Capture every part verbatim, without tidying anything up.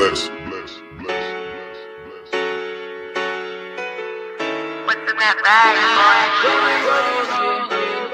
Bless, bless, bless, bless, bless. What's in that bag, boy?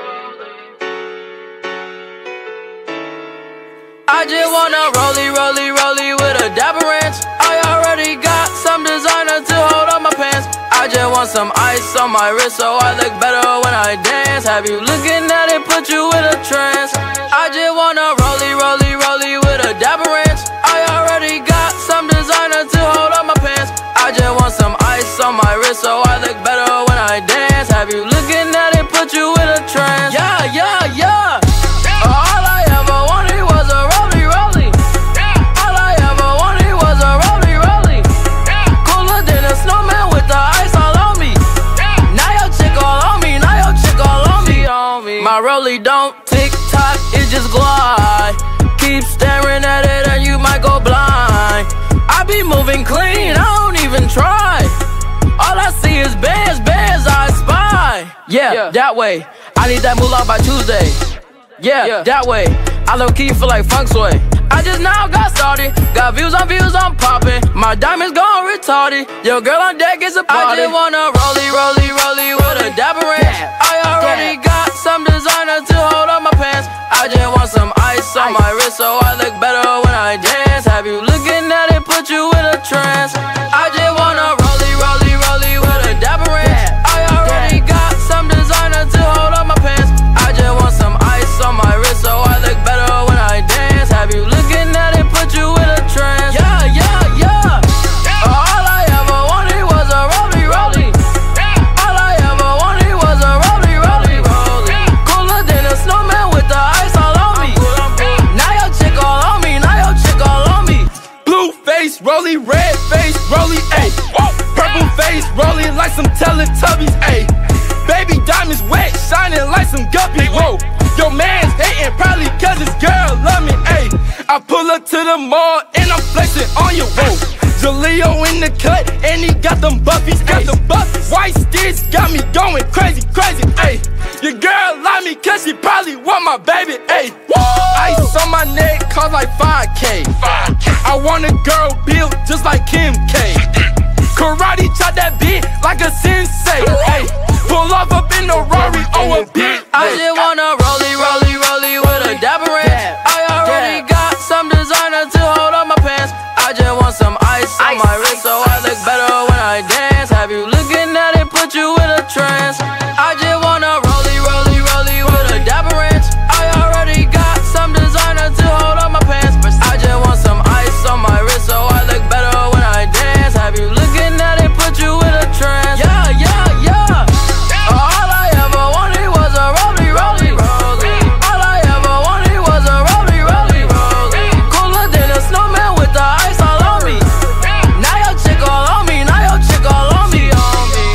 I just wanna rollie, rollie, rollie with a dapper ranch. I already got some designer to hold on my pants. I just want some ice on my wrist so I look better when I dance. Have you looking at it, put you in a trance. I just wanna rollie, rollie, rollie with a dapper ranch. I already got some designer to hold on my pants. I just want some ice on my wrist so I look better when I dance. Have you looking at it, put you in a trance. Yeah, yeah, yeah. All I ever wanted was a rollie, rollie. All I ever wanted was a rollie, rollie. Cooler than a snowman with the ice all on me. Now your chick all on me, now your chick all on me. My rollie don't tick-tock, it just glide. Keep staring at it and you might go blind. I be moving clean, I don't even try. All I see is bands, bands I spy. Yeah, yeah, that way. I need that moolah by Tuesday. Yeah, yeah, that way. I low-key feel like funk sway. I just now got started. Got views on views, I'm popping. My diamonds gone retarded. Your girl on deck is a party. I just wanna rollie, rollie, rollie with a dapper ranch. I already got some designer to hold on my pants. I just want some ice on my wrist so I look better when I dance. Have you looking at it, put you in a trance. I just wanna rollie, rollie, rollie with a dapper ranch. I already got some designer to hold on my pants. I just want some ice on my wrist so I look better when I dance. Have you looking at it, put you in a trance. Yeah, yeah, yeah. All I ever wanted was a rollie, rollie. All I ever wanted was a rollie, rollie, rollie. Cooler than a snowman with the ice all on me. Now your chick all on me, now your chick all on me. Blue face, rollie, red face, rollie, ayy. Purple face, rollie like some Teletubbies, ayy. Baby diamonds wet, shining like some guppies, whoa. Your man's hating probably cause his girl love me, ayy. I pull up to the mall and I'm flexing on you, whoa. Jaleo in the cut and he got them buffies, got them buffies. White sticks got me going crazy, crazy, ayy. Your girl love me cause she probably want my baby, ayy. Ice on my neck cost like five K. I want a girl built just like Kim K. Karate chop that beat like a sensei, ayy. Pull off up in the Rari or a bit. I just wanna rollie, rollie, rollie with a dapper ranch. I already got some designer to hold on my pants. I just want some ice on my wrist so I look better when I dance. Have you looking at it, put you in a trance. I just wanna rollie, rollie, rollie with a dapper ranch. I already got some designer to hold on my pants. I just want some ice on my wrist so I look better when I dance. Have you looking at it, put you in a trance. Yeah, yeah, yeah. All I ever wanted was a rollie, rollie, rollie. All I ever wanted was a rollie, rollie, rollie. Cooler than a snowman with the ice all on me. Now your chick all on me, now your chick all on me, on me.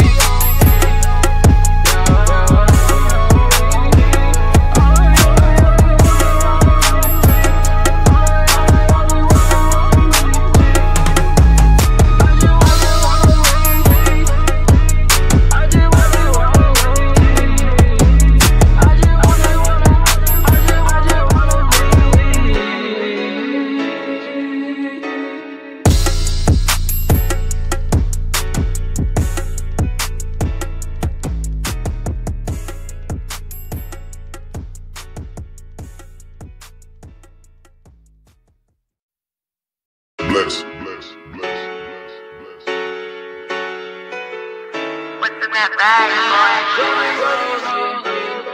Bless, bless, bless, bless, bless. What's in that bag, boy?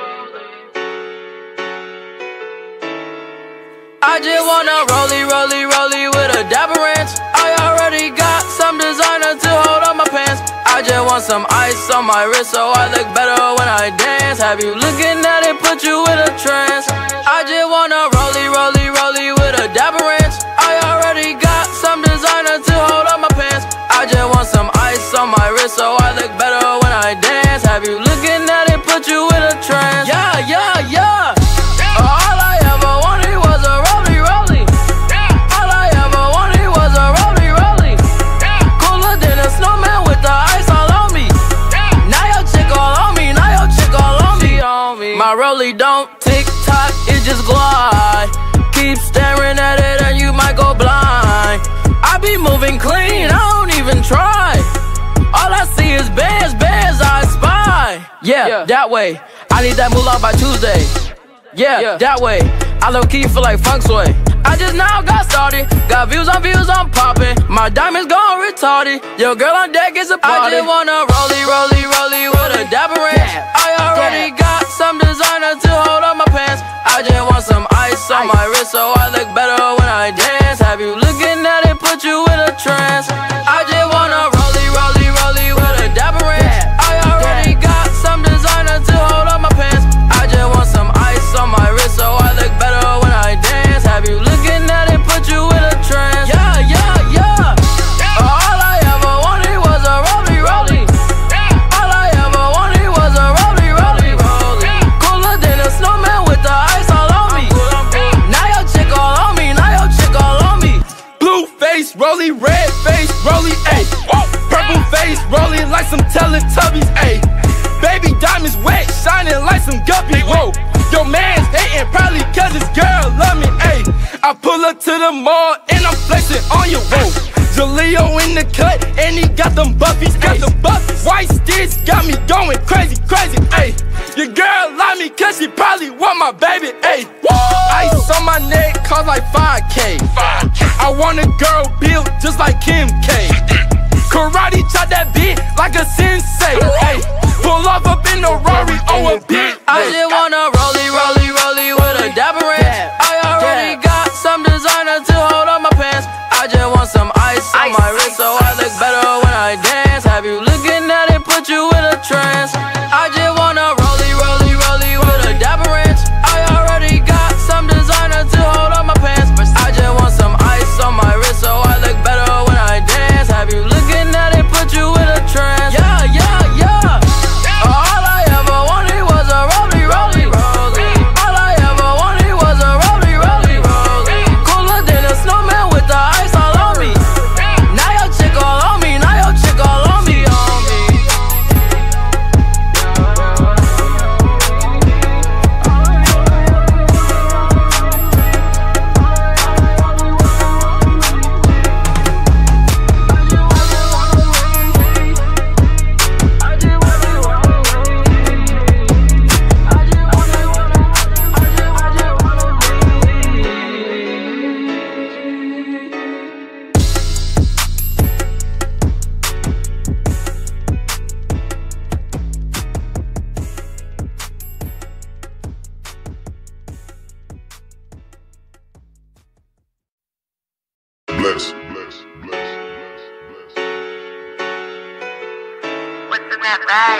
I just wanna rollie, rollie, rollie with a dapper ranch. I already got some designer to hold on my pants. I just want some ice on my wrist so I look better when I dance. Have you looking at it, put you in a trance. I just wanna rollie, rollie, rollie with a dapper ranch. I already got some designer to hold on my pants. I just want some ice on my wrist so I look better when I dance. Have you looking at it, put you in a trance. Yeah, yeah, yeah. All I ever wanted was a rollie, rollie. All I ever wanted was a rollie, rollie. Cooler than a snowman with the ice all on me. Now your chick all on me, now your chick all on me, on me. My rollie don't tick-tock, it just glide. Keep staring at it and you might go blind. I be moving clean, I don't even try. All I see is bands, bands I spy. Yeah, yeah, that way. I need that moolah by Tuesday. Yeah, yeah, that way. I low-key feel like funk sway. I just now got started. Got views on views, I'm popping. My diamonds gone retarded. Your girl on deck is a party. I just wanna rollie, rollie, rollie with a dapper ranch. I already got some designer to hold on my pants. I just want some ice on my wrist so I look better when I dance. Have you looking at it, put you in a trance. I just wanna rollie, rollie, rollie with a dapper ranch. I already got some designer to hold on my pants. I just want some ice on my wrist so I look better when I dance. Have you looking at it, put you in a trance. Yeah, yeah, yeah. All I ever wanted was a rollie, rollie. All I ever wanted was a rollie, rollie, rollie. Cooler than a snowman with the ice all on me. Now your chick all on me, now your chick all on me. Blue face, rollie, red face, rollie, ayy. Purple face, rolling like some Teletubbies, ayy. Baby diamonds wet, shining like some guppies, whoa. Your man's hating probably cause his girl love me, ayy. I pull up to the mall and I'm flexing on you, whoa. Jaleo in the cut and he got them buffies, got them buffies. White sticks got me going crazy, crazy, ayy. Your girl love me cause she probably want my baby, ayy. Ice on my neck cost like five K. I want a girl built just like Kim K. Karate chop that beat like a sensei, ayy. Pull off up in the Rari on a big. I just wanna rollie, rollie, rollie with a dapper ranch. I already got some designer to hold on my pants. I just want some ice on my wrist so I look better when I dance. Have you looking at it, put you in a trance. I just wanna rollie, rollie, rollie with a dapper ranch. I already got some designer to hold on my pants. I just want some ice on my wrist so I look better when I dance. Have you looking at it, put you in a trance. Yeah, yeah, yeah. All I ever wanted was a rollie, rollie, rollie. All I ever wanted was a rollie, rollie, rollie. Cooler than a snowman with the ice all on me. Now your chick all on me, now your chick all on me, on me. Bless, bless, bless, bless, bless. What's in that bag,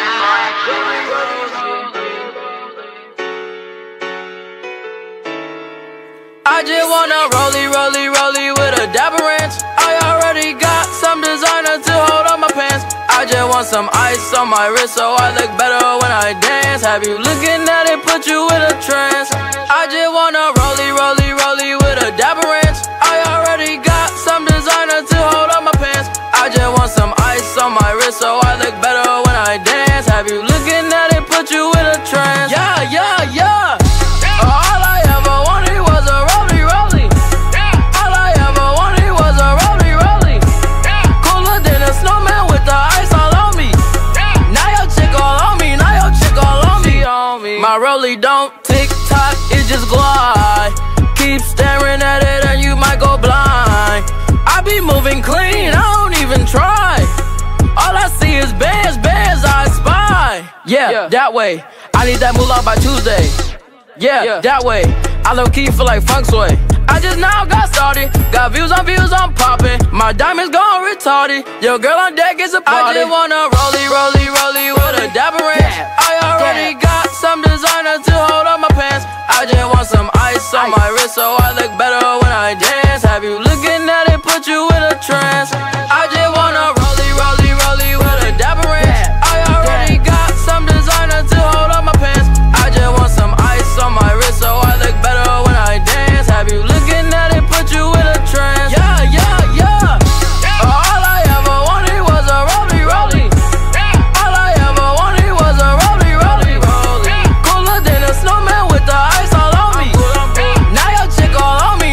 I just wanna rollie, rollie, rollie with a dapper ranch. I already got some designer to hold on my pants. I just want some ice on my wrist so I look better when I dance. Have you looking at it, put you in a trance. I just wanna rollie, rollie, rollie with a dapper ranch. I already got some designer to hold on my pants. I just want some ice on my wrist so I look better when I dance. Have you looking at it, put you in a trance. Yeah, yeah, yeah. All I ever wanted was a rollie, rollie. All I ever wanted was a rollie, rollie. Cooler than a snowman with the ice all on me. Now your chick all on me, now your chick all on me, on me. My rollie don't tick-tock, it just glide. Keep staring at it and you might go blind. I be moving clean, I don't even try. All I see is bands, bands I spy. Yeah, yeah, that way. I need that moolah by Tuesday. Yeah, yeah, that way. I low-key feel like funk sway. I just now got started. Got views on views, I'm popping. My diamonds gone retarded. Your girl on deck is a party. I just wanna rollie, rollie, rollie with a dapper ranch. I already got some designer to hold on my pants. I just want some ice on my wrist so I look better when I dance. Have you looking at it, put you in a trance. I just wanna rollie, rollie, rollie with a dapper ranch. I already got some designer to hold on my pants. I just want some ice on my wrist so I look better when I dance. Have you looking at it, put you in a trance. Yeah, yeah, yeah. All I ever wanted was a rollie, rollie. All I ever wanted was a rollie, rollie, rollie. Cooler than a snowman with the ice all on me. Now your chick all on me.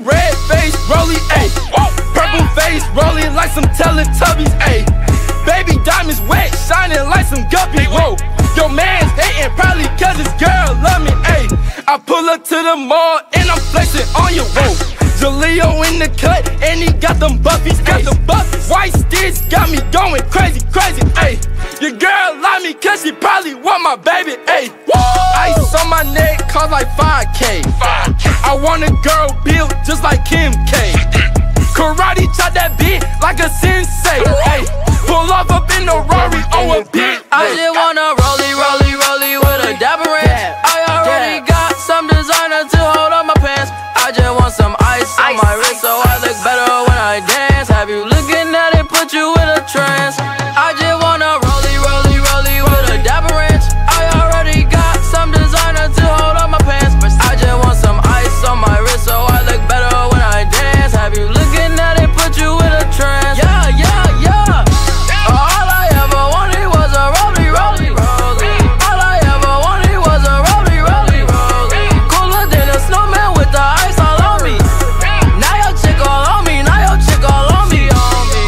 red face, Rollie, ayy. Purple face, rolling like some Teletubbies, ayy. Baby diamonds wet, shining like some guppies, whoa. Your man's hating probably cause his girl love me, ayy. I pull up to the mall and I'm flexing on you, whoa. Jaleo in the cut and he got them buffies, got the buffies. White sticks got me going crazy, crazy, ayy. Your girl love me cause she probably want my baby, ayy. Ice on my neck cost like five K. I want a girl built just like Kim K. Karate chop that beat like a sensei, ayy. Pull off up in the Rari on a beat. I just wanna rollie, rollie, rollie with a dapper ranch. I already got some designer to hold on my pants. I just want some ice on my wrist so I look better when I dance. Have you looking at it, put you in a trance. I just wanna rollie, rollie, rollie with a dapper ranch. I already got some designer to hold on my pants. I just want some ice on my wrist so I look better when I dance. Have you looking at it, put you in a trance. Yeah, yeah, yeah. All I ever wanted was a rollie, rollie, rollie. All I ever wanted was a rollie, rollie, rollie. Cooler than a snowman with the ice all on me. Now your chick all on me, now your chick all on me, on me.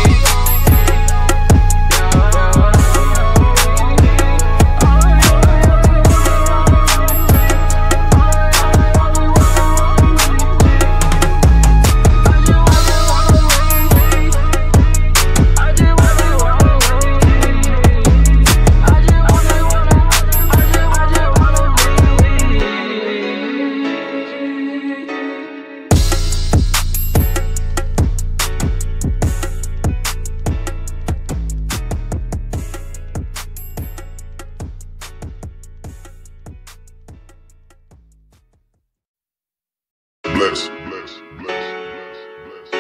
Bless, bless, bless, bless, bless.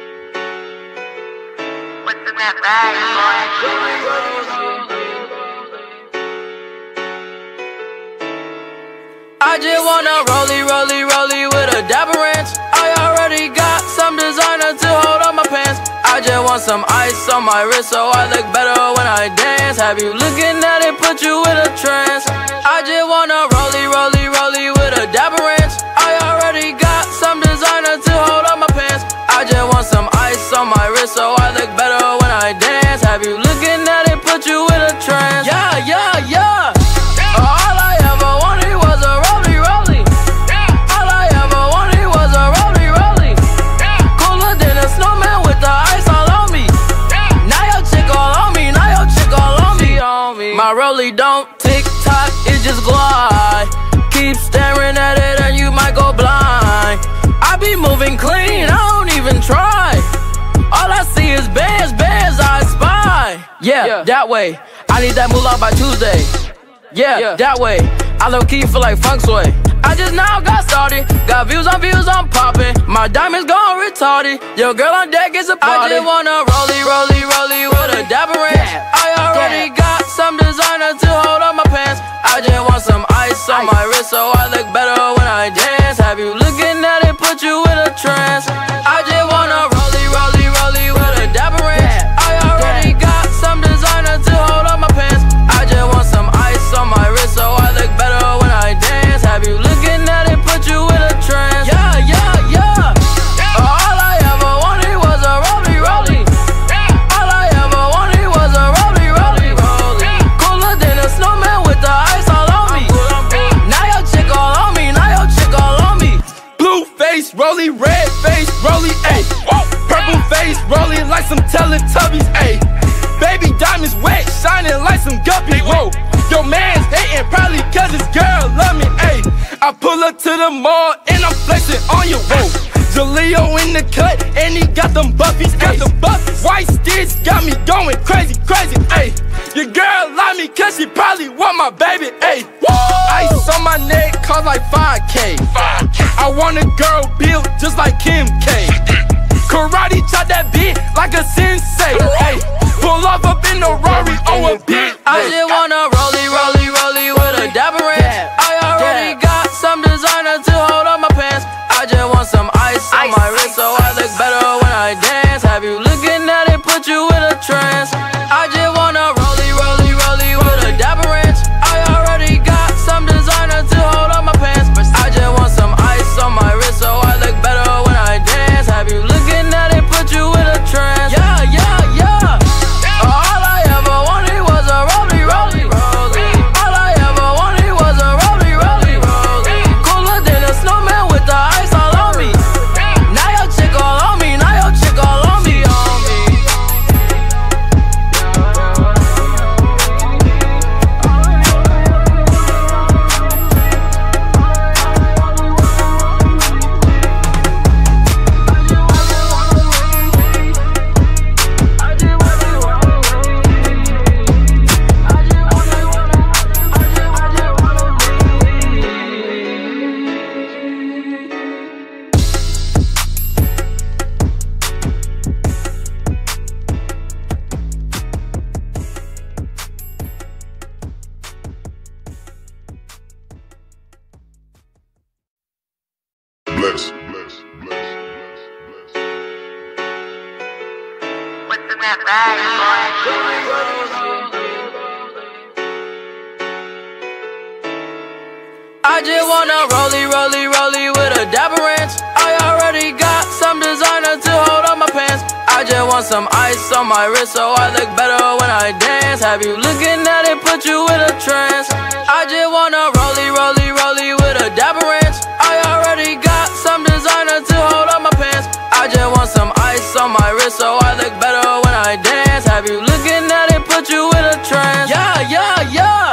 What's in that bag, I just wanna rollie, rollie, rollie with a dapper ranch. I already got some designer to hold on my pants. I just want some ice on my wrist so I look better when I dance. Have you looking at it, put you in a trance. I just wanna rollie, rollie, rollie with a dapper ranch. I already got some designer to hold on my pants. I just want some ice on my wrist so I look better when I dance. Have you looking at it, put you in a trance. Yeah, yeah, yeah. All I ever wanted was a rollie, rollie. All I ever wanted was a rollie, rollie. Cooler than a snowman with the ice all on me. Now your chick all on me, now your chick all on me, on me. My rollie don't tick-tock, it just glide. Keep staring at it and you might go blind. I be moving clean, I don't even try. All I see is bands, bands I spy. Yeah, yeah, that way. I need that moolah by Tuesday. Yeah, yeah, that way. I low key feel like funk sway. I just now got started. Got views on views, I'm popping. My diamonds gone retarded. Your girl on deck is a party. I just wanna rollie, rollie, rollie with a dapper ranch. I already got some designer to hold on my pants. I just want some ice on my wrist so I look better when I dance. Have you looking at it, put you in a trance. I just wanna rollie, rollie, rollie with a dapper ranch. I already got some designer to hold on my pants. I just want some ice on my wrist so I look better when I dance. Have you looking at it, put you in a trance. Yeah, yeah, yeah. All I ever wanted was a rollie, rollie. All I ever wanted was a rollie, rollie, rollie. Cooler than a snowman with the ice all on me. Now your chick all on me, now your chick all on me. Blue face, Rollie, red face, Rollie, ayy. Purple face, rolling like some Teletubbies, ayy. Baby diamonds wet, shining like some guppies, whoa. Your man's hating probably cause his girl love me, ayy. I pull up to the mall and I'm flexing on you, whoa. Jaleo in the cut and he got them buffies, got the buffies. White sticks got me going crazy, crazy, ayy. Your girl love me cause she probably want my baby, ayy. Ice on my neck cost like five K. I want a girl built just like Kim K. Karate chop that beat like a sensei, ayy. Pull off up in the Rari on a beat. I just wanna rollie, rollie, rollie with a dapper ranch. I already got some designer to hold on my pants. I just want some ice on my wrist so I look better when I dance. Have you looking at it, put you in a trance. I just wanna rollie, rollie, rollie with a dapper ranch. I already got some designer to hold on my pants. I just want some ice on my wrist so I look better when I dance. in that bag, boy? I just wanna rollie, rollie, rollie with a dapper ranch. I already got some designer to hold on my pants. I just want some ice on my wrist so I look better when I dance. Have you looking at it, put you in a trance. I just wanna rollie, rollie, rollie with a dapper ranch. I already got some designer to hold on my pants. I just want some ice on my wrist so I look better when I dance. Have you looking at it, put you in a trance. Yeah, yeah, yeah.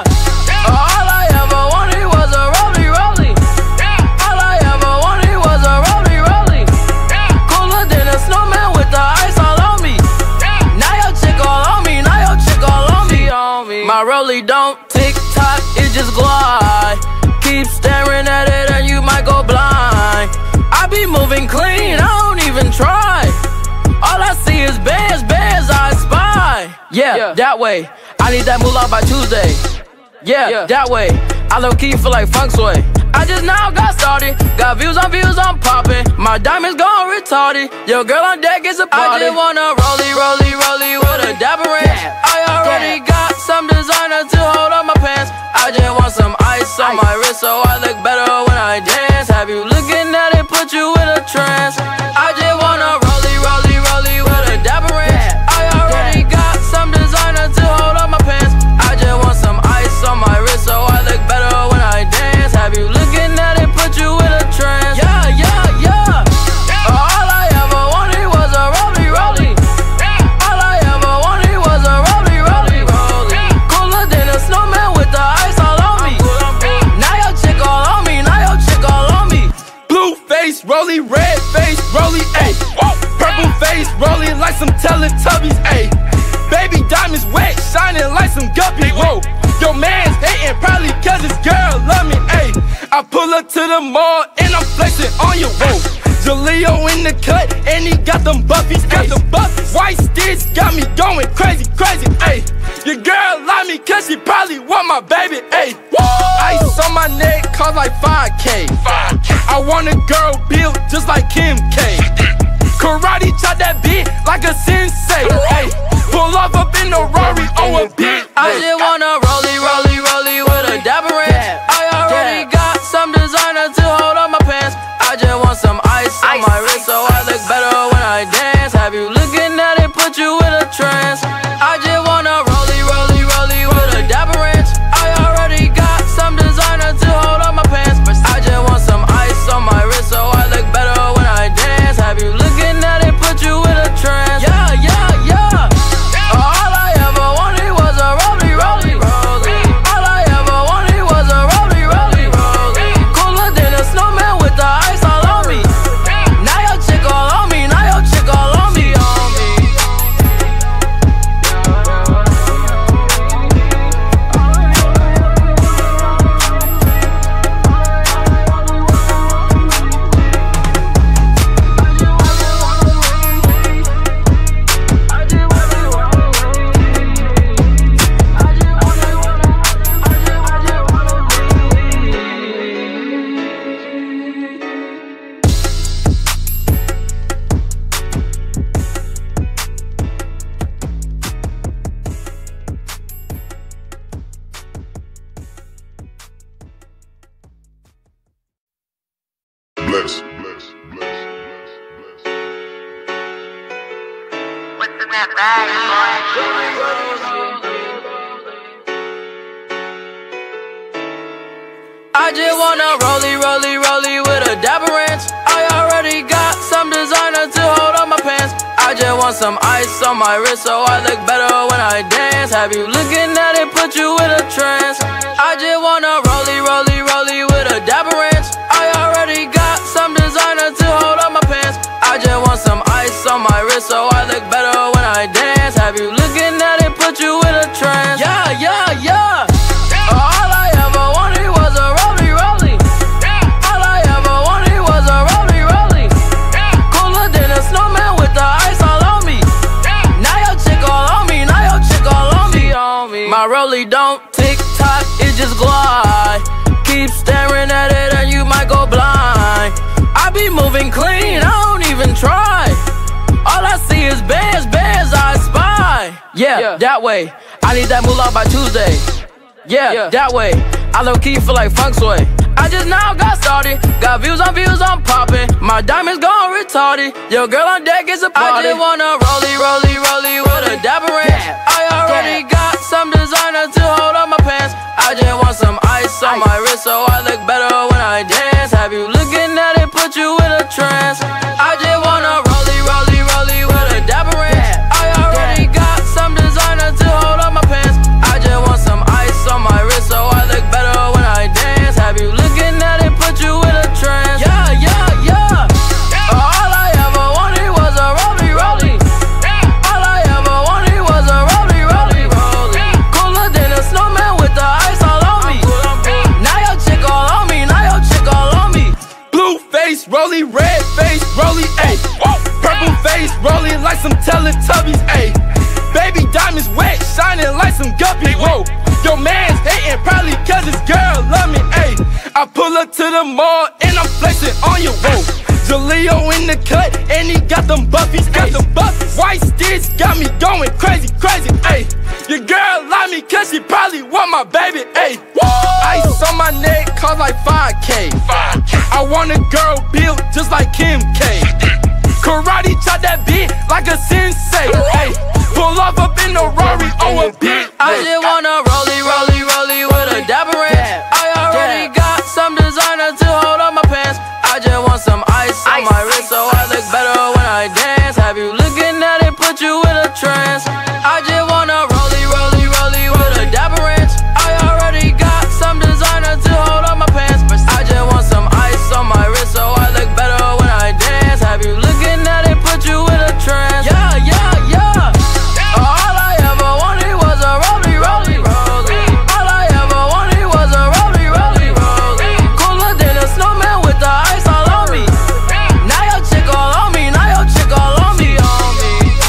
All I ever wanted was a rollie, rollie. All I ever wanted was a rollie, rollie. Cooler than a snowman with the ice all on me. Now your chick all on me, now your chick all on me. My rollie don't tick-tock, it just glide. Keep staring at it and you might go blind. I be moving clean, I don't even try. All I see is bands, bands I spy. Yeah, yeah, that way. I need that moolah by Tuesday. Yeah, yeah, that way. I low-key feel like funk sway. I just now got started. Got views on views, I'm popping. My diamonds gone retarded. Your girl on deck is a party. I just wanna rollie, rollie, rollie with a dapper ranch. I already got some designer to hold on my pants. I just want some ice on my wrist so I look better when I dance. Have you looking at it, put you in a trance. I just wanna rollie, rollie, rollie with a dapper ranch. I already got some designer to hold on my pants. I just want some ice on my wrist so I look better when I dance. Have you looking at it, put you in a trance. Yeah, yeah, yeah. All I ever wanted was a rollie, rollie. All I ever wanted was a rollie, rollie, rollie. Cooler than a snowman with the ice all on me. Now your chick all on me, now your chick all on me. Blue face, rollie, red face, rollie, ayy. Purple face, rolling like some Teletubbies, ayy. Baby diamonds wet, shining like some guppies, whoa. Your man's hating probably cause his girl love me, ayy. I pull up to the mall and I'm flexing on you, whoa. Jaleo in the cut and he got them buffies, got them buffies. White sticks got me going crazy, crazy, ayy. Your girl love me cause she probably want my baby, ayy. Ice on my neck cost like five K. I want a girl built just like Kim K. Karate chop that beat like a sensei, ayy. Pull off up in the Rari on a big. I just wanna rollie, rollie, rollie with a dapper ranch. I already got some designer to hold on my pants. I just want some ice on my wrist so I look better when I dance. Have you looking at it, put you in a trance. I just wanna rollie, rollie, rollie with a dapper ranch. I already got some designer to hold on my pants. I just want some ice on my wrist so I look better when I dance. Have you looking at it, put you in a trance. Yeah, yeah, yeah. All I ever wanted was a rollie, rollie, rollie. All I ever wanted was a rollie, rollie, rollie. Cooler than a snowman with the ice all on me. Now your chick all on me, now your chick all on me, on me. Bless, bless, bless, bless, bless. What's in that bag, I just wanna rollie, rollie, rollie with a dapper ranch. I already got some designer to hold on my pants. I just want some ice on my wrist so I look better when I dance. Have you looking at it, put you in a trance. I just wanna rollie, rollie, rollie with a dapper ranch. I already got some designer to hold on my pants. I just want some ice on my wrist so I look better when I dance. Have you looking at it, put you in a trance. Yeah, yeah, yeah. All I ever wanted was a rollie, rollie. All I ever wanted was a rollie, rollie. Cooler than a snowman with the ice all on me. Now your chick all on me, now your chick all on me, on me. My rollie don't tick-tock, it just glide. Keep staring at it and you might go blind. I be moving clean, I don't even try. All I see is bands, bands I spy. Yeah, yeah, that way. I need that moolah by Tuesday. Yeah, yeah, that way. I low-key feel like funk sway. I just now got started. Got views on views, I'm popping. My diamonds gone retarded. Your girl on deck is a party. I just wanna rollie, rollie, rollie with a dapper ranch. I already got some designer to hold on my pants. I just want some ice on my wrist so I look better when I dance. Have you looking at it, put you in a trance. I just wanna rollie, rollie, rollie with a dapper ranch. I already got some designer to hold on my pants. I just want some ice on my wrist so I look better when I dance. Have you looking at it, put you in a trance. Yeah, yeah, yeah. All I ever wanted was a rollie, rollie. All I ever wanted was a rollie, rollie, rollie. Cooler than a snowman with the ice all on me. Now your chick all on me, now your chick all on me. Blue face, rollie, red face, rollie, ayy. Purple face, rolling like some Teletubbies, ayy. Baby diamonds wet, shining like some guppies, whoa. Your man's hating probably cause his girl love me, ayy. I pull up to the mall and I'm flexing on you, whoa. Jaleo in the cut and he got them buffies, got them buffies. White sticks got me going crazy, crazy, ayy. Your girl love me cause she probably want my baby, ayy. Ice on my neck cost like five K. I want a girl built just like Kim K. Karate chop that beat like a sensei, ayy. Pull off up in the Rory on a big. I just wanna rollie, rollie, rollie with a dapper ranch. I already got some designer to hold on my pants. I just want some ice on my wrist so I look better when I dance. Have you looking at it, put you in a trance. I just wanna rollie, rollie, rollie with a dapper ranch. I already got some designer to hold on my pants. I just want some ice on my wrist so I look better when I dance. Have you looking at it, put you in a trance. Yeah, yeah, yeah. All I ever wanted was a rollie, rollie, rollie. All I ever wanted was a rollie, rollie, rollie. Cooler than a snowman with the ice all on me. Now your chick all on me, now your chick all on me, on me.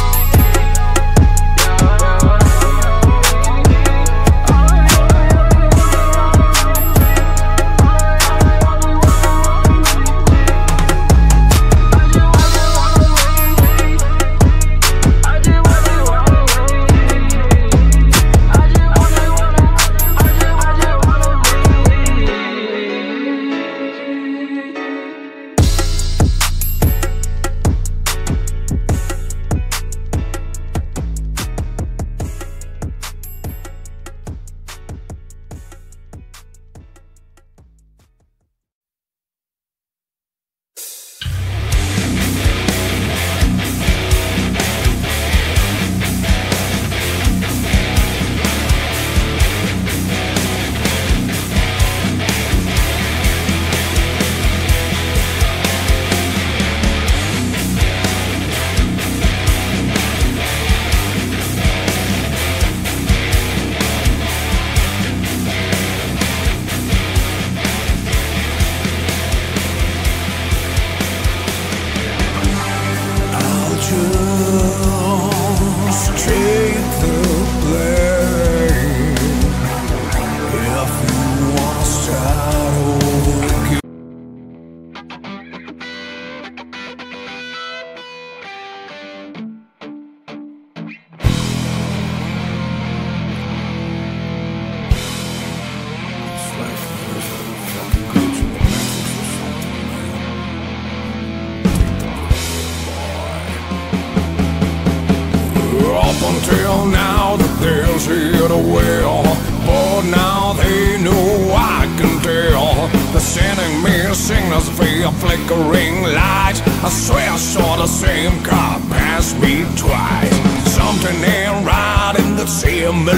Until now that they'll see it well, but now they know I can tell. They're sending me signals via flickering lights. I swear I saw the same car pass me twice. Something ain't right in the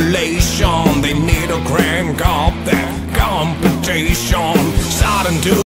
simulation. They need to crank up that computation. Starting to